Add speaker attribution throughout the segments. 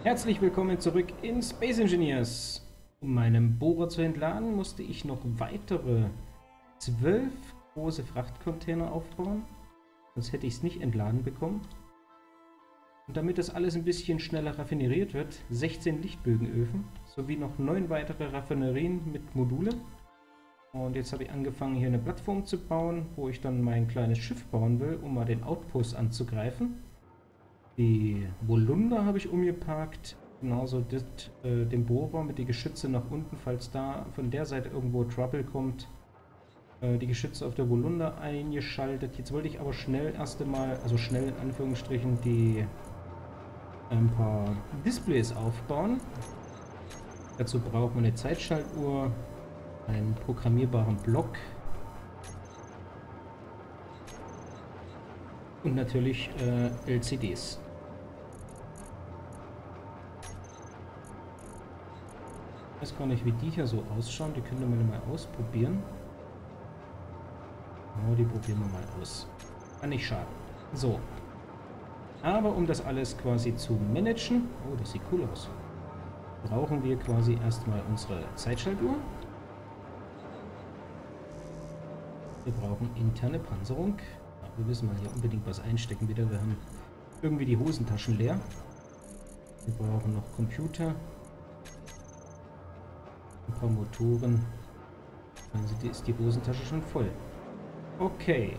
Speaker 1: Herzlich willkommen zurück in Space Engineers. Um meinen Bohrer zu entladen, musste ich noch weitere 12 große Frachtcontainer aufbauen. Sonst hätte ich es nicht entladen bekommen. Und damit das alles ein bisschen schneller raffineriert wird, 16 Lichtbögenöfen sowie noch 9 weitere Raffinerien mit Module. Und jetzt habe ich angefangen, hier eine Plattform zu bauen, wo ich dann mein kleines Schiff bauen will, um mal den Outpost anzugreifen. Die Volunder habe ich umgeparkt, genauso den Bohrer mit den Geschütze nach unten, falls da von der Seite irgendwo Trouble kommt. Die Geschütze auf der Volunder eingeschaltet. Jetzt wollte ich aber schnell erst einmal, also schnell in Anführungsstrichen, ein paar Displays aufbauen. Dazu braucht man eine Zeitschaltuhr, einen programmierbaren Block und natürlich LCDs. Ich weiß gar nicht, wie die hier so ausschauen. Die können wir mal ausprobieren. Oh, die probieren wir mal aus. Kann nicht schaden. So. Aber um das alles quasi zu managen, oh, das sieht cool aus, brauchen wir quasi erstmal unsere Zeitschaltuhr. Wir brauchen interne Panzerung. Ja, wir müssen mal hier unbedingt was einstecken wieder. Wir haben irgendwie die Hosentaschen leer. Wir brauchen noch Computer. Ein paar Motoren. Also ist die Hosentasche schon voll. Okay.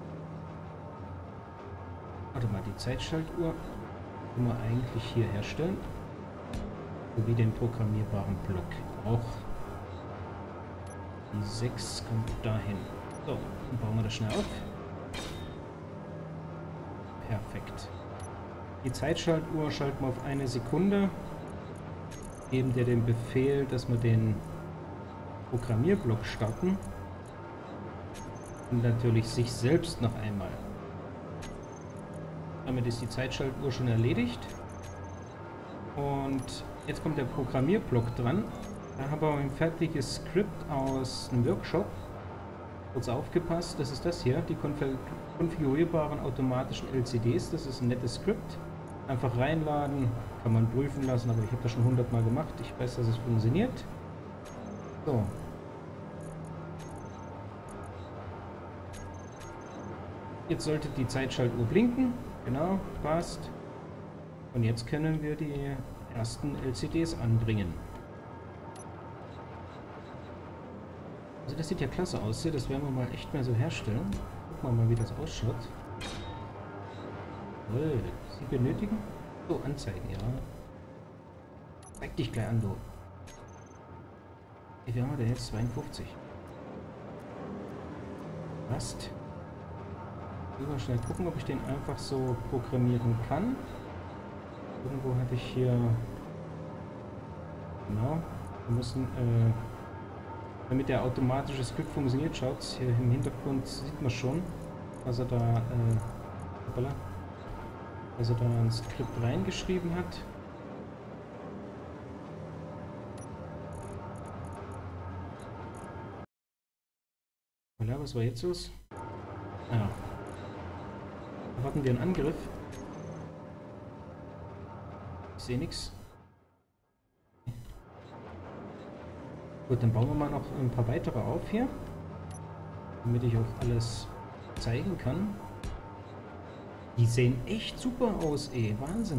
Speaker 1: Warte mal, die Zeitschaltuhr können wir eigentlich hier herstellen. Sowie den programmierbaren Block. Auch die 6 kommt dahin. So, dann bauen wir das schnell auf. Perfekt. Die Zeitschaltuhr schalten wir auf 1 Sekunde. Geben dir den Befehl, dass wir den Programmierblock starten. Und natürlich sich selbst noch einmal. Damit ist die Zeitschaltuhr schon erledigt. Und jetzt kommt der Programmierblock dran. Da haben wir ein fertiges Skript aus einem Workshop. Kurz aufgepasst, das ist das hier, die konfigurierbaren automatischen LCDs. Das ist ein nettes Skript. Einfach reinladen, kann man prüfen lassen, aber ich habe das schon 100 Mal gemacht. Ich weiß, dass es funktioniert. So. Jetzt sollte die Zeitschaltuhr blinken. Genau, passt. Und jetzt können wir die ersten LCDs anbringen. Also das sieht ja klasse aus hier. Das werden wir mal echt mal so herstellen. Gucken wir mal, wie das ausschaut. Sie benötigen? So, anzeigen, ja. Zeig dich gleich an, du. Wie viel haben wir denn jetzt? 52. Passt. Ich will mal schnell gucken, ob ich den einfach so programmieren kann. Irgendwo hatte ich hier... Genau. Wir müssen... damit der automatische Skript funktioniert, schaut hier im Hintergrund, sieht man schon, dass er da... also da ein Skript reingeschrieben hat. Voilà, was war jetzt los? Ah. Erwarten wir einen Angriff. Ich sehe nichts. Gut, dann bauen wir mal noch ein paar weitere auf hier. Damit ich auch alles zeigen kann. Die sehen echt super aus, ey. Wahnsinn.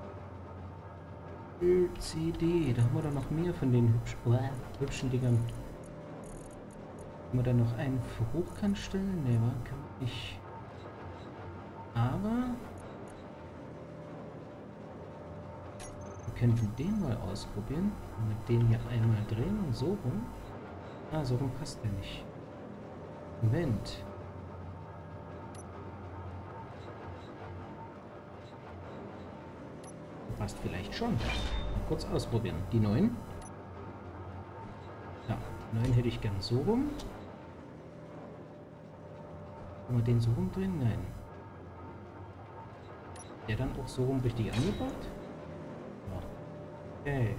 Speaker 1: LCD. Da haben wir doch noch mehr von den hübschen Dingern. Können wir da noch einen für hochkant stellen? Ne, kann man nicht. Aber wir könnten den mal ausprobieren. Mit den hier einmal drehen und so rum. Ah, so rum passt der nicht. Moment. Passt vielleicht schon. Mal kurz ausprobieren. Die 9. Ja, 9 hätte ich gern so rum. Kann man den so rumdrehen? Nein. Der dann auch so rum richtig angebaut? Ja. Okay.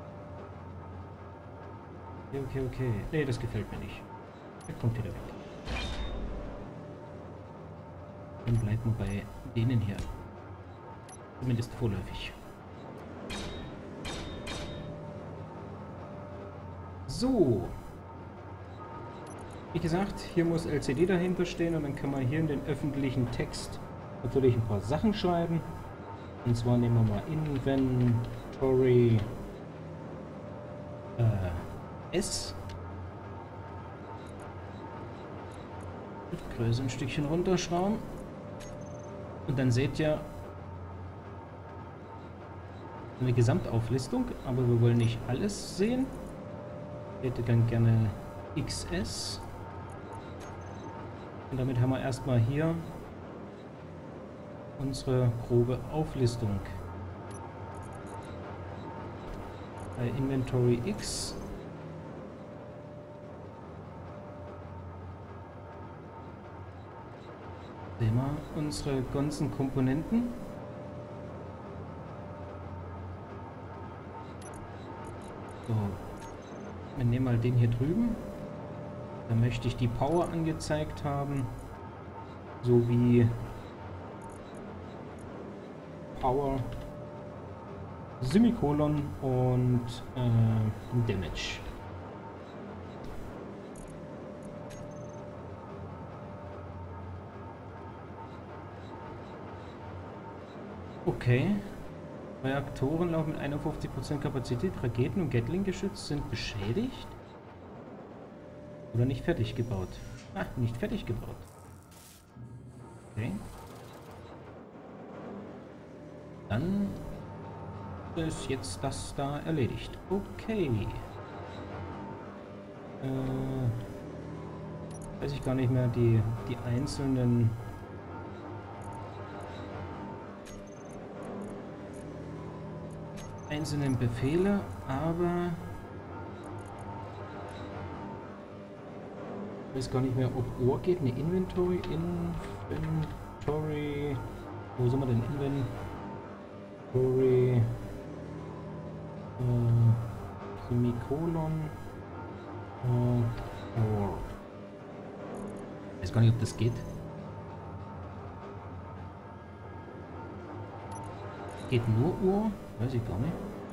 Speaker 1: Okay. Nee, das gefällt mir nicht. Der kommt wieder weg. Dann bleibt man bei denen hier. Zumindest vorläufig. So. Wie gesagt, hier muss LCD dahinter stehen und dann kann man hier in den öffentlichen Text natürlich ein paar Sachen schreiben. Und zwar nehmen wir mal Inventory S. Größe ein Stückchen runterschrauben. Und dann seht ihr eine Gesamtauflistung, aber wir wollen nicht alles sehen. Ich hätte dann gerne XS. Und damit haben wir erstmal hier unsere grobe Auflistung. Bei Inventory X sehen wir unsere ganzen Komponenten. So, wir nehmen mal den hier drüben. Da möchte ich die Power angezeigt haben, sowie Power, Semikolon und Damage. Okay. Reaktoren laufen mit 51% Kapazität. Raketen und Gatling-Geschütz sind beschädigt. Oder nicht fertig gebaut. Ah, nicht fertig gebaut. Okay. Dann ist jetzt das da erledigt. Okay. Weiß ich gar nicht mehr, die einzelnen Befehle, aber ich weiß gar nicht mehr, ob OR geht. Ne, Inventory, wo sind wir denn? Inventory, Semikolon, OR. Ich weiß gar nicht, ob das geht. Geht nur OR? Weiß ich gar nicht.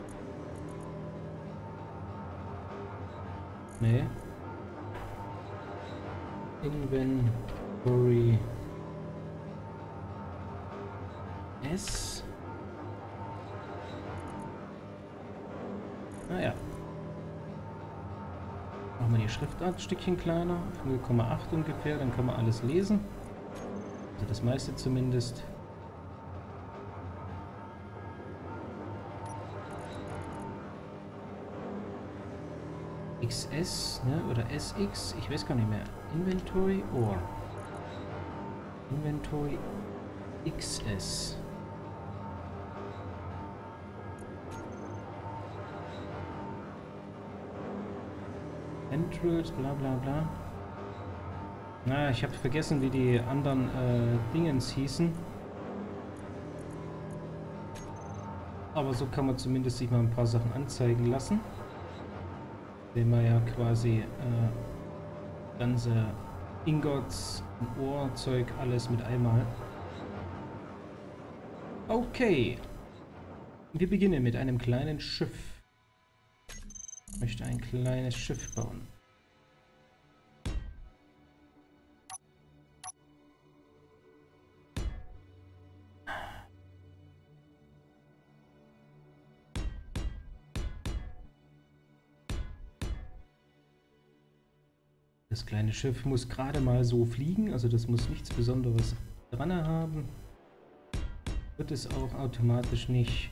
Speaker 1: Nee. Inventory S. Naja. Machen wir die Schriftart ein Stückchen kleiner. 0,8 ungefähr, dann kann man alles lesen. Also das meiste zumindest. XS, ne? Oder SX, ich weiß gar nicht mehr. Inventory or Inventory XS. Entrals, bla bla bla. Na, ich habe vergessen, wie die anderen Dingens hießen. Aber so kann man zumindest sich mal ein paar Sachen anzeigen lassen. Sehen wir ja quasi ganze Ingots, Ohrzeug, alles mit einmal. Okay. Wir beginnen mit einem kleinen Schiff. Ich möchte ein kleines Schiff bauen. Das kleine Schiff muss gerade mal so fliegen, also das muss nichts Besonderes dran haben. Wird es auch automatisch nicht.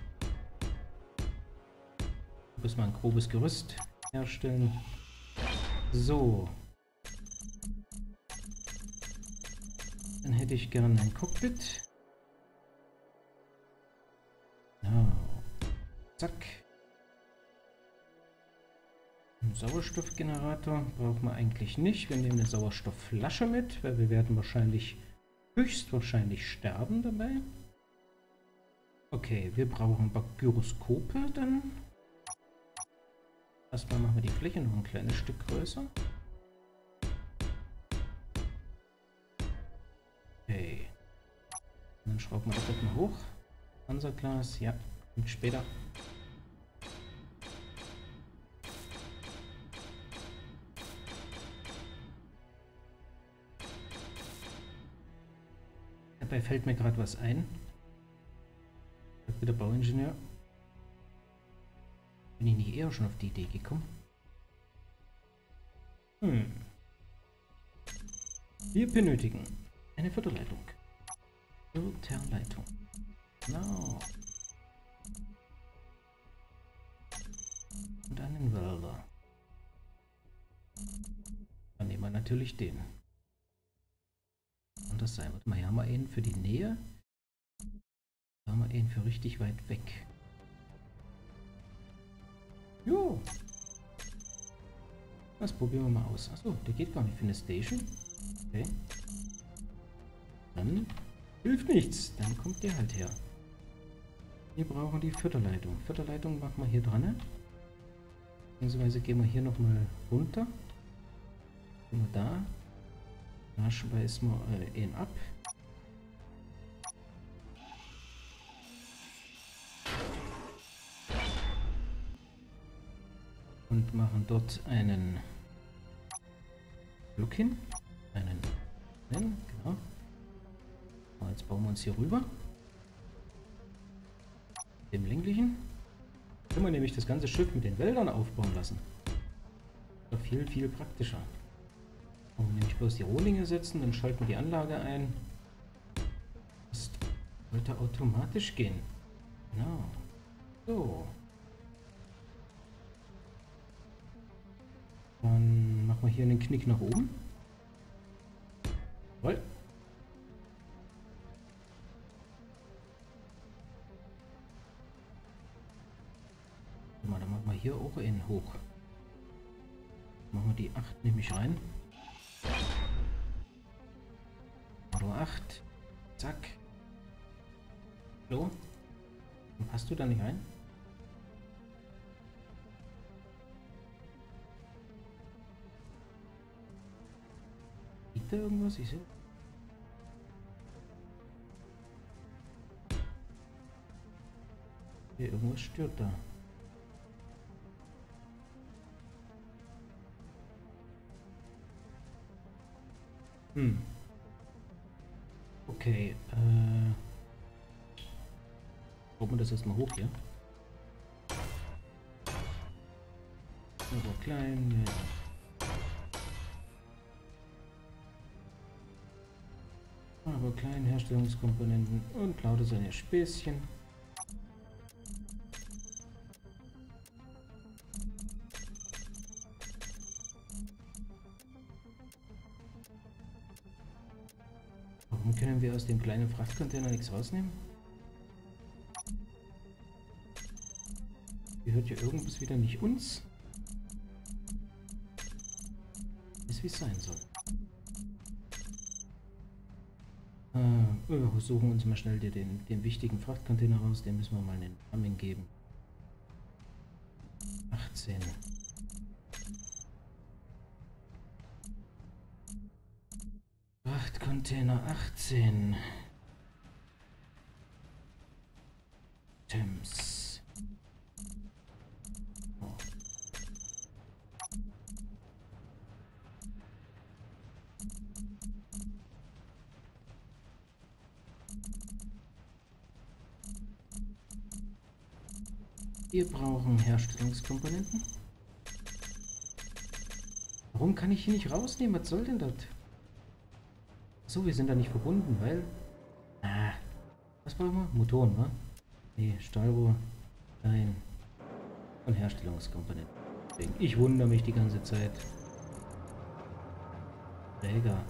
Speaker 1: Ich muss mal ein grobes Gerüst herstellen. So. Dann hätte ich gerne ein Cockpit. Ja. Zack. Ein Sauerstoffgenerator brauchen wir eigentlich nicht. Wir nehmen eine Sauerstoffflasche mit, weil wir werden höchstwahrscheinlich sterben dabei. Okay, wir brauchen Gyroskope dann. Erstmal machen wir die Fläche noch ein kleines Stück größer. Okay. Und dann schrauben wir das dort mal hoch. Panzerglas, ja, und später. Dabei fällt mir gerade was ein. Sagt der Bauingenieur. Bin ich nicht eher schon auf die Idee gekommen? Wir benötigen eine Förderleitung. Filterleitung. Genau. Und einen Welder. Dann nehmen wir natürlich den. Und das sein. Warte mal, hier haben wir einen für die Nähe. Da haben wir einen für richtig weit weg. Jo. Das probieren wir mal aus. Achso, der geht gar nicht für eine Station. Okay. Dann hilft nichts. Dann kommt der halt her. Wir brauchen die Förderleitung. Förderleitung machen wir hier dran. Beziehungsweise gehen wir hier nochmal runter. Gehen wir da. Da schmeißen wir ihn ab. Und machen dort einen Block hin. Genau. Und jetzt bauen wir uns hier rüber. Dem länglichen. Können wir nämlich das ganze Schiff mit den Wäldern aufbauen lassen. Das ist viel, viel praktischer. Und wir nämlich bloß die Rohlinge setzen, dann schalten wir die Anlage ein. Das sollte automatisch gehen. Genau. So. Dann machen wir hier einen Knick nach oben. Toll. Dann machen wir hier auch einen hoch. Machen wir die 8 nämlich rein. Motor 8. Zack. So. Dann passt du da nicht rein? Liegt da irgendwas? Ich sehe. Hier, irgendwas stört da. Okay, brauchen wir das erstmal hoch hier? Aber klein, ja. Aber kleine Herstellungskomponenten und lauter seine Späßchen. Warum können wir aus dem kleinen Frachtcontainer nichts rausnehmen? Gehört ja irgendwas wieder nicht uns? Ist wie es sein soll. Wir suchen uns mal schnell den wichtigen Frachtcontainer raus. Den müssen wir mal einen Namen geben. 18. Frachtcontainer 18. Thames. Oh. Wir brauchen Herstellungskomponenten. Warum kann ich hier nicht rausnehmen? Was soll denn das? So, wir sind da nicht verbunden, weil... was brauchen wir? Motoren, wa? Nee, Stahlrohr. Nein. Und Herstellungskomponenten. Deswegen, ich wundere mich die ganze Zeit. Träger.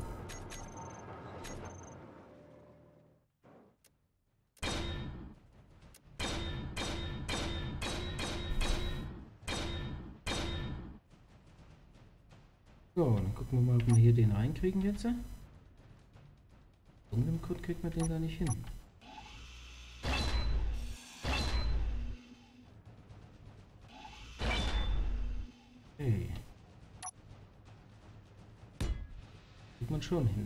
Speaker 1: So, dann gucken wir mal, ob wir hier den reinkriegen jetzt. Irgendeinem Grund kriegt man den da nicht hin. Okay. Kriegt man schon hin.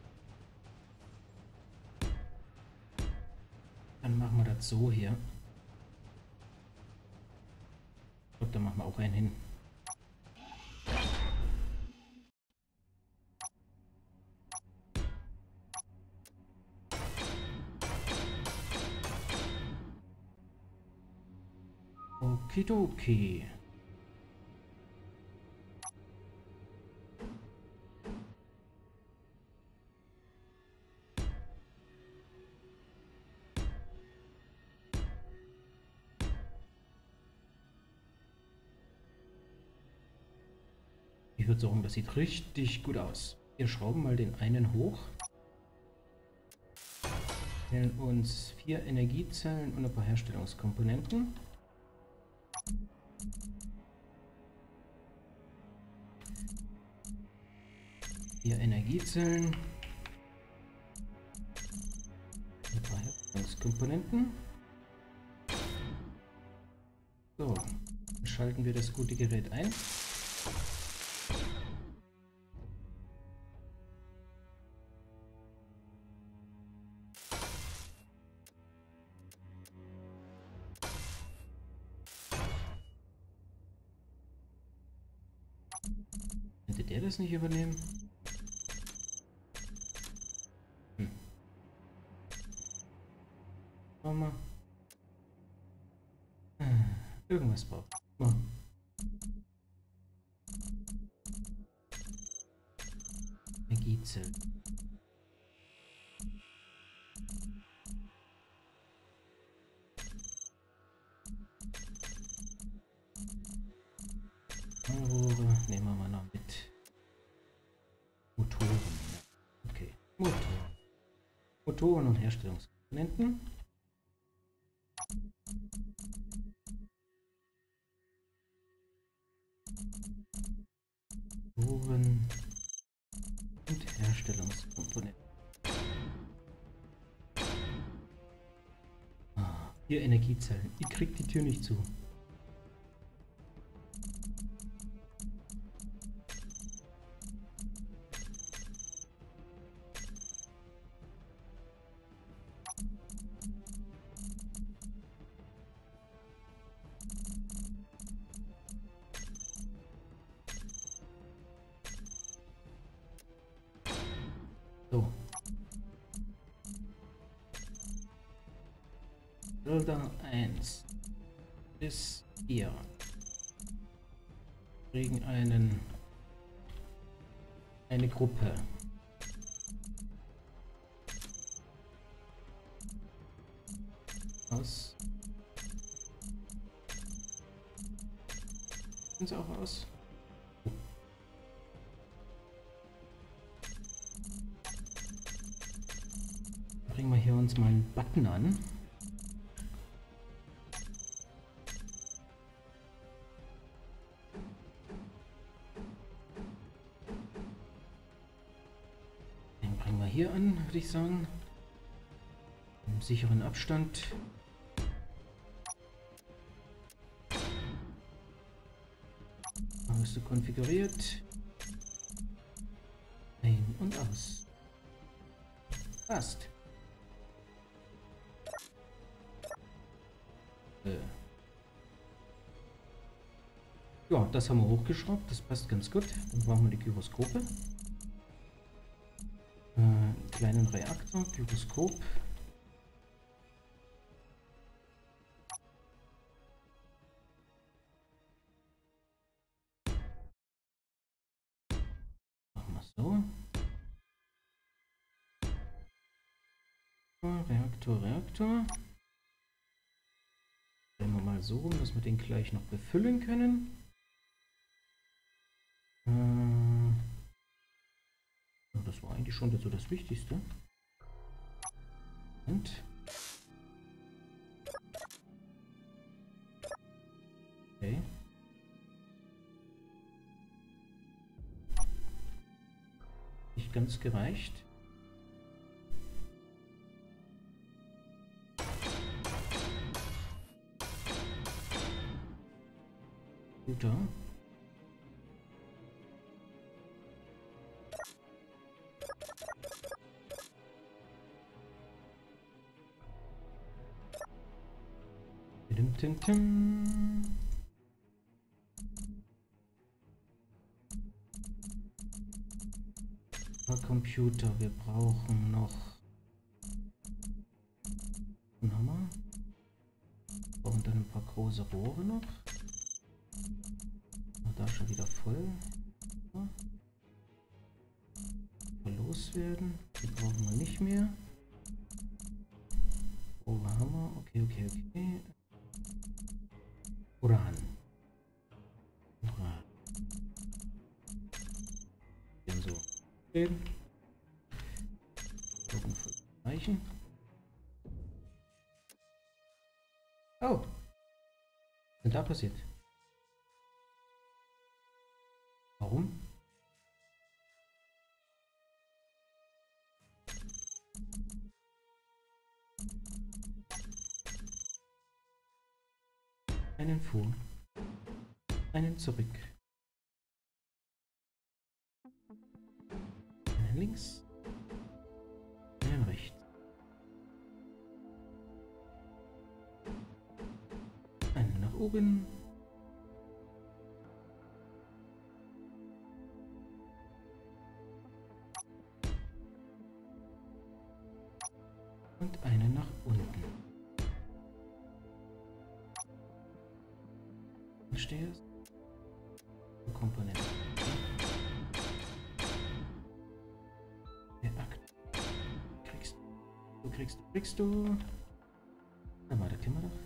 Speaker 1: Dann machen wir das so hier. Ich glaube, da machen wir auch einen hin. Okidoki. Ich würde sagen, das sieht richtig gut aus. Wir schrauben mal den einen hoch. Stellen uns 4 Energiezellen und ein paar Herstellungskomponenten. Hier Energiezellen. Ein paar Herstellungskomponenten. So, dann schalten wir das gute Gerät ein. Könnte der das nicht übernehmen? Schauen wir mal. Irgendwas braucht man. Energiezellen. Rohre nehmen wir mal noch mit. Motoren. Okay, Motoren und Herstellungskomponenten. Motoren und Herstellungskomponenten. 4 Energiezellen. Ich krieg die Tür nicht zu. So. Bilder 1 bis 4 kriegen eine Gruppe. Aus. Sieht auch aus. Bringen wir hier uns mal einen Button an. Den bringen wir hier an, würde ich sagen. Im sicheren Abstand. Bist du konfiguriert? Ein und aus. Passt. Ja, das haben wir hochgeschraubt. Das passt ganz gut. Dann brauchen wir die Gyroskope. Kleinen Reaktor, Gyroskop. Machen wir so. Reaktor. Drehen wir mal so rum, dass wir den gleich noch befüllen können. Das war eigentlich schon so das Wichtigste. Und okay. Nicht ganz gereicht. Guter. Computer, wir brauchen noch einen Hammer. Wir brauchen dann dann ein paar große Rohre noch. Und da schon wieder voll. Ja. Loswerden. Die brauchen wir nicht mehr. Rohre haben wir. Okay, okay, okay. Uran. Uran. Dann so. Gucken von Reichen. Oh. Was ist denn da passiert? Warum? Einen vor. Einen zurück. Einen links. Einen rechts. Einen nach oben. Und einen nach unten. Verstehst? Komponente. Der Akt. Kriegst du. Na warte, können wir doch.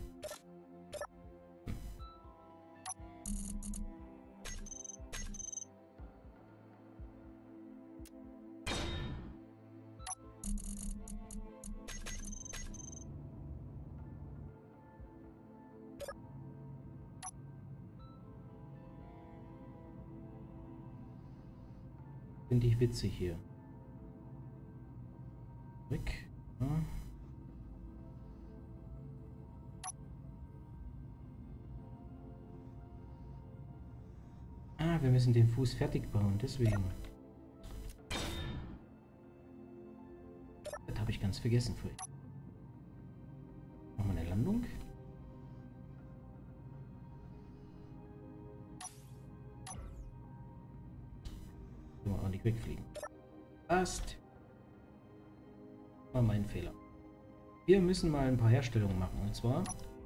Speaker 1: Finde ich witzig hier. Weg. Ja. Ah, wir müssen den Fuß fertig bauen, deswegen. Das habe ich ganz vergessen vorhin. Machen wir eine Landung. Auch nicht wegfliegen. Passt. War mein Fehler. Wir müssen mal ein paar Herstellungen machen. Und zwar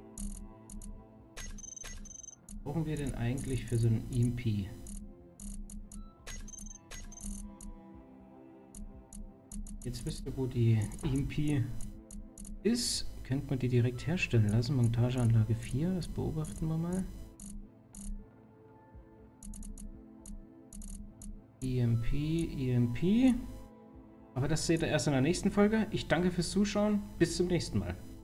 Speaker 1: brauchen wir denn eigentlich für so ein EMP? Jetzt wisst ihr, wo die EMP ist. Könnte man die direkt herstellen lassen. Montageanlage 4, das beobachten wir mal. EMP, EMP. Aber das seht ihr erst in der nächsten Folge. Ich danke fürs Zuschauen. Bis zum nächsten Mal.